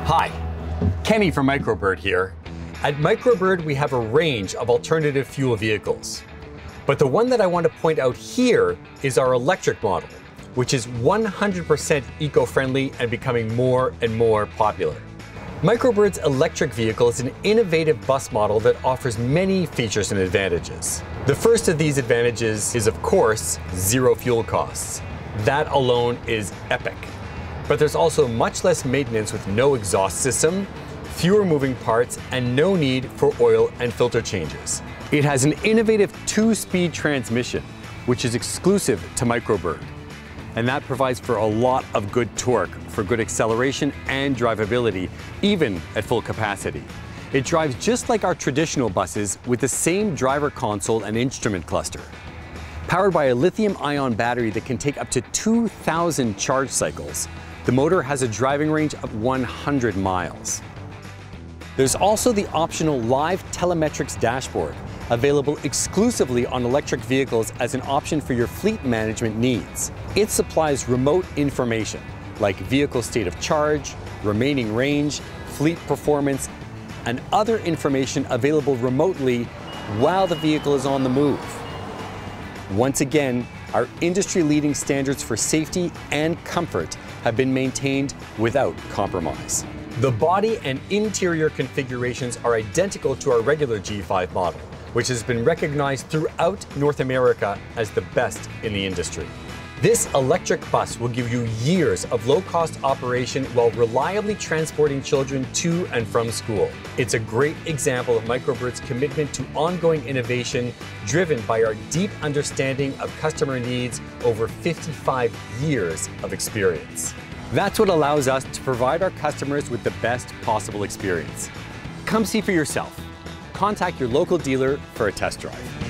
Hi, Kenny from Microbird here. At Microbird, we have a range of alternative fuel vehicles. But the one that I want to point out here is our electric model, which is 100% eco-friendly and becoming more and more popular. Microbird's electric vehicle is an innovative bus model that offers many features and advantages. The first of these advantages is, of course, zero fuel costs. That alone is epic. But there's also much less maintenance with no exhaust system, fewer moving parts, and no need for oil and filter changes. It has an innovative 2-speed transmission, which is exclusive to Microbird. And that provides for a lot of good torque for good acceleration and drivability, even at full capacity. It drives just like our traditional buses with the same driver console and instrument cluster. Powered by a lithium-ion battery that can take up to 2,000 charge cycles, the motor has a driving range of 100 miles. There's also the optional live telemetrics dashboard, available exclusively on electric vehicles as an option for your fleet management needs. It supplies remote information like vehicle state of charge, remaining range, fleet performance, and other information available remotely while the vehicle is on the move. Once again, our industry-leading standards for safety and comfort have been maintained without compromise. The body and interior configurations are identical to our regular G5 model, which has been recognized throughout North America as the best in the industry. This electric bus will give you years of low-cost operation while reliably transporting children to and from school. It's a great example of Microbird's commitment to ongoing innovation driven by our deep understanding of customer needs over 55 years of experience. That's what allows us to provide our customers with the best possible experience. Come see for yourself. Contact your local dealer for a test drive.